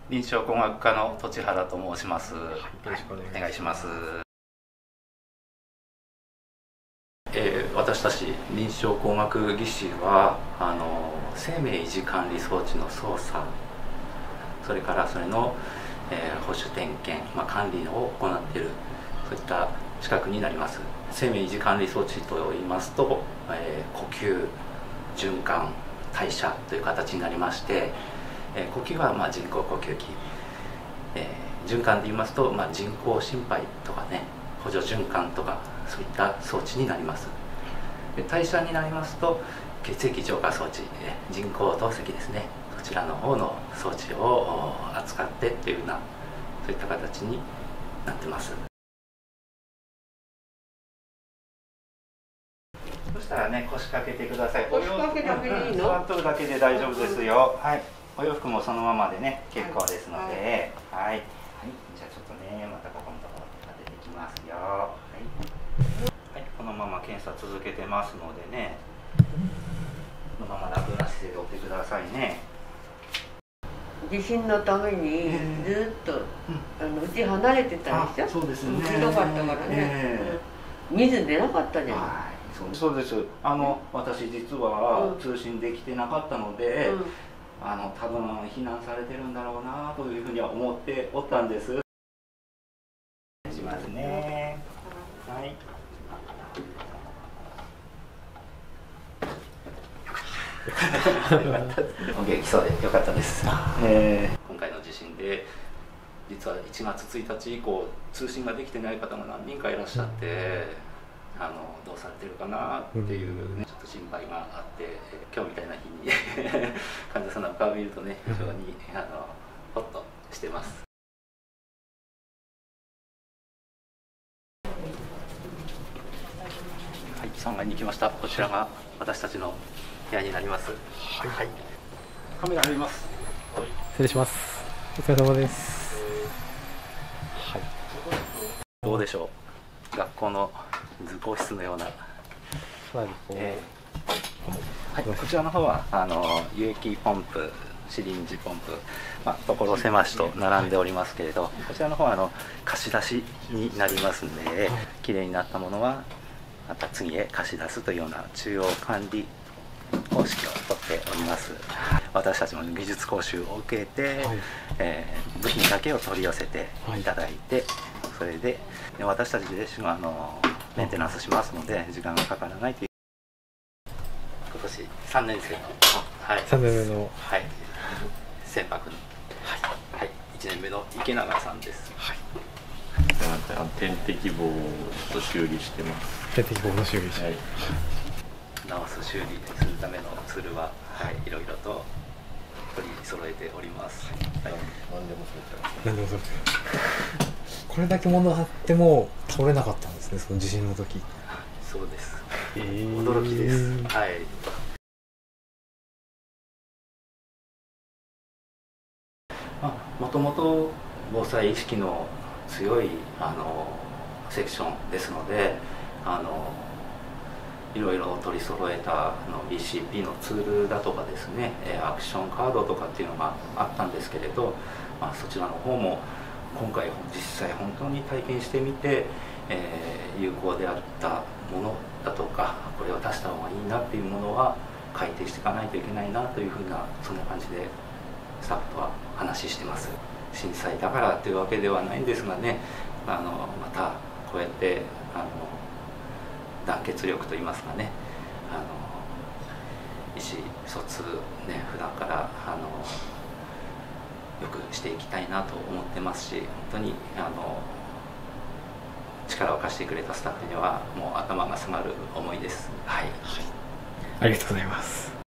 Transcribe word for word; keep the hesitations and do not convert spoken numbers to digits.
臨床工学科の栃原と申します。よろしくお願いします。 えー、私たち臨床工学技師はあの生命維持管理装置の操作、それからそれの、えー、保守点検、まあ、管理を行っている、そういった資格になります。生命維持管理装置といいますと、えー、呼吸、循環、代謝という形になりまして、えー、呼吸はまあ人工呼吸器、えー、循環で言いますと、まあ、人工心肺とかね、補助循環とかそういった装置になります。で代謝になりますと血液浄化装置、えー、人工透析ですね、そちらの方の装置を扱ってというような、そういった形になってます。そしたらね、腰掛けてください。 腰掛けだけでいいの？ 座っとるだけで大丈夫ですよ。はい。お洋服もそのままでね、結構ですので、はい。はい。はい、じゃあちょっとね、またここのところ当てていきますよ。はい。はい、このまま検査続けてますのでね、このまま楽な姿勢でおってくださいね。 地震のためにずっと、えー、あのうち離れてたでしょ。 そうですね。 ひどかったからね。えー、水出なかったじゃん。 そうです。あの私実は通信できてなかったので、うん、あの多分避難されてるんだろうなというふうには思っておったんです。しますね。はい。お元気そうでよかったです。えー、今回の地震で実はいちがつついたち以降通信ができてない方が何人かいらっしゃって。あのどうされてるかなっていうね、ちょっと心配があって、今日みたいな日に患者さんの顔を見るとね、非常にあのホッとしてます。はい、さんがいに来ました。こちらが私たちの部屋になります。はい、はい、カメラあります。 失礼します。お疲れ様です。 はい。どうでしょう。学校の図工室のような、えーはい、こちらの方はあの輸液ポンプ、シリンジポンプ、まあ、所狭しと並んでおりますけれど、こちらの方はあの貸し出しになりますので、きれいになったものはまた次へ貸し出すというような中央管理方式をとっております。私たちも技術講習を受けて、はい、えー、部品だけを取り寄せていただいて、はい、それで私たち自身はあのメンテナンスしますので時間がかからないという。今年さんねん生の、はい、 さんねんめの、 はい、船舶の、はいはい、いちねんめの池永さんです。はい、 点滴棒と修理してます。 点滴棒の修理して、はい、 直す修理するためのツールは、はい、いろいろと取り揃えております。はい、 何でもそうです。 何でもそうです。これだけ物あっても倒れなかったんですね、その地震の時。 そうです。 えー、 驚きです。はい。もともと防災意識の強いあのセクションですので、あのいろいろ取り揃えたあの ビーシーピー のツールだとかですね、アクションカードとかっていうのがあったんですけれど、まあ、そちらの方も今回実際本当に体験してみて、えー、有効であったものだとか、これを出した方がいいなっていうものは改定していかないといけないなというふうな、そんな感じでスタッフとは話してます。震災だからというわけではないんですがね、あのまたこうやってあの団結力といいますかね、あの意思疎通ね、普段からあのよくしていきたいなと思ってますし、本当にあの力を貸してくれたスタッフにはもう頭が下がる思いです。はい、はい、 ありがとうございます。